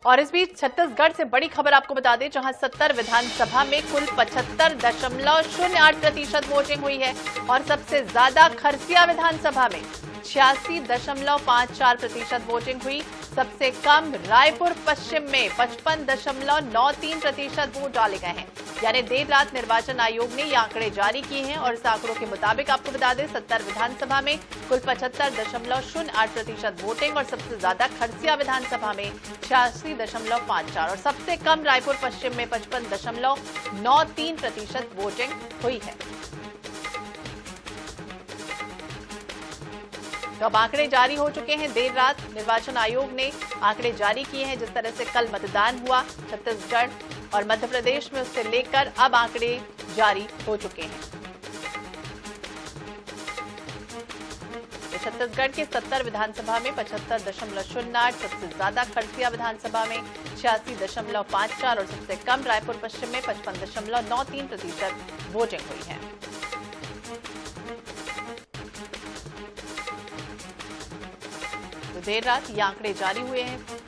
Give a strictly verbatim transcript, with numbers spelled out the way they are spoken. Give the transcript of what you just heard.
और इस बीच छत्तीसगढ़ से बड़ी खबर आपको बता दें, जहां सत्तर विधानसभा में कुल पचहत्तर दशमलव शून्य आठ प्रतिशत वोटिंग हुई है और सबसे ज्यादा खरसिया विधानसभा में छियासी दशमलव पांच चार प्रतिशत वोटिंग हुई। सबसे कम रायपुर पश्चिम में पचपन दशमलव नौ तीन प्रतिशत वोट डाले गए हैं। यानी देर रात निर्वाचन आयोग ने ये आंकड़े जारी किए हैं और इस आंकड़ों के मुताबिक आपको बता दें, सत्तर विधानसभा में कुल पचहत्तर दशमलव शून्य आठ प्रतिशत वोटिंग और सबसे ज्यादा खरसिया विधानसभा में छियासी दशमलव पांच चार और सबसे कम रायपुर पश्चिम में पचपन दशमलव नौ तीन प्रतिशत वोटिंग हुई है। तो अब आंकड़े जारी हो चुके हैं। देर रात निर्वाचन आयोग ने आंकड़े जारी किए हैं। जिस तरह से कल मतदान हुआ छत्तीसगढ़ और मध्य प्रदेश में, उससे लेकर अब आंकड़े जारी हो चुके हैं। तो छत्तीसगढ़ के सत्तर विधानसभा में पचहत्तर दशमलव शून्य आठ, सबसे ज्यादा खरसिया विधानसभा में छियासी दशमलव पांच चार और सबसे कम रायपुर पश्चिम में पचपन दशमलव नौ तीन प्रतिशत वोटिंग हुई है। देर रात ये आंकड़े जारी हुए हैं।